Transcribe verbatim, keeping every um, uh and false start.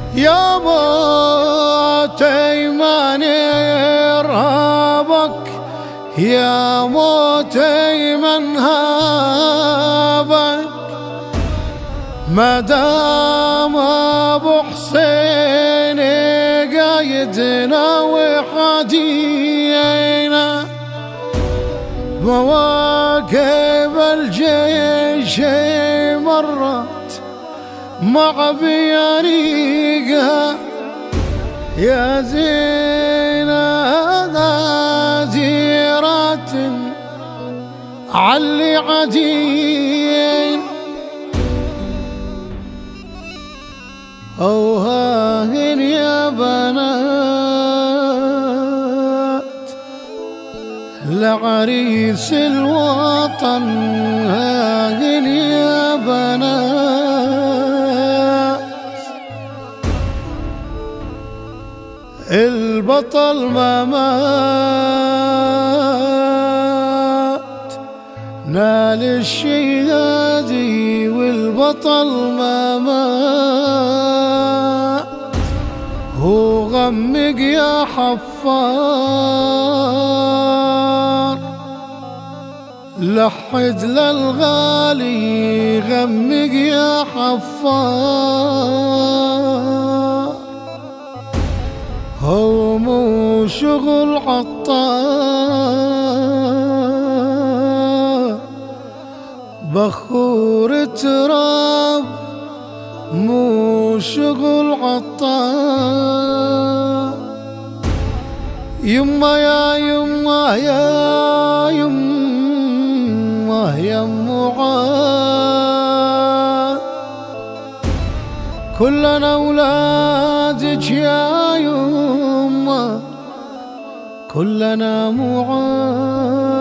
يا موت ايمن ارهابك، يا موت ايمن هابك، ما دام ابو حسين قايدنا وحدينا، مواقف الجيش مرت مع بياريقها، يا زينة غازيرات علي عدين، أوهاهن يا بنات لعريس الوطن، هاهن يا بنات البطل ما مات، نال الشهادي والبطل ما مات، هو غمق يا حفار، لحد للغالي غمق يا حفار، هو مو شغل عطار، بخور تراب مو شغل عطار، يما يا يما يا يما يا معاذ، كلنا اولادك يا يما، كلنا معاذ.